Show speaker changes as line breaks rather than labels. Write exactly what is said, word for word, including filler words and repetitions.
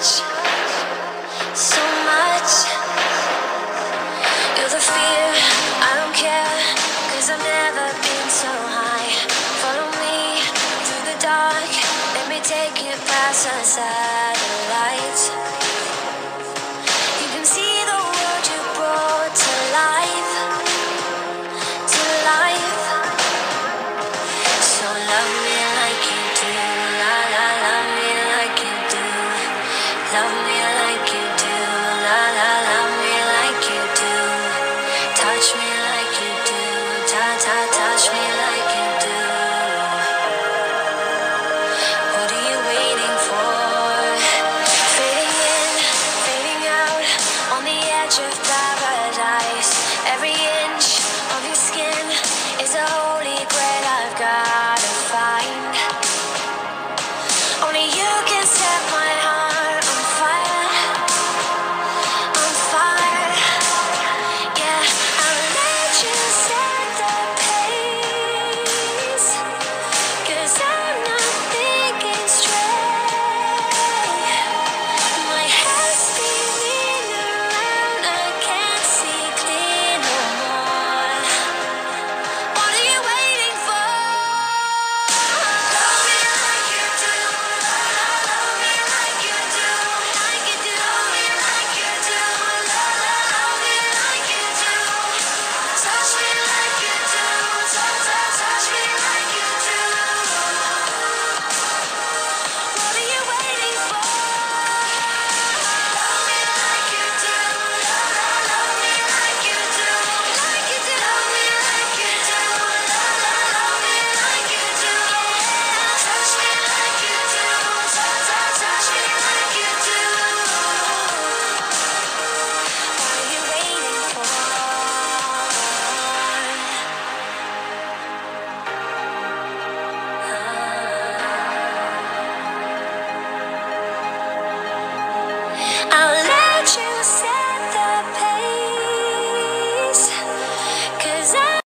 much, so much. You're the fear, I don't care, cause I've never been so high. Follow me through the dark, let me take you past the satellites. You can see the world you brought to life, to life. So love me like you do, la la, love me like you do. Love me like you do, la la, love me like you do. Touch me like you do, ta ta, touch me